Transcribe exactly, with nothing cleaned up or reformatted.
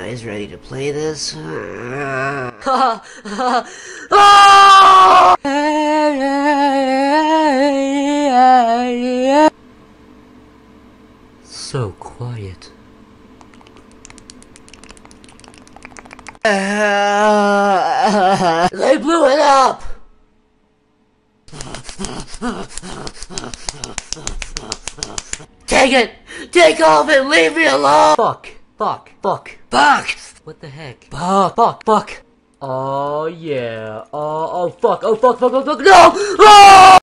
guys ready to play this? So quiet. They blew it up! Take it! Take off and leave me alone! Fuck. Fuck. Fuck. Fuck! What the heck? Fuck. Fuck. Fuck. Oh yeah. Oh, oh fuck. Oh fuck. Fuck. Fuck. Fuck. No! Oh!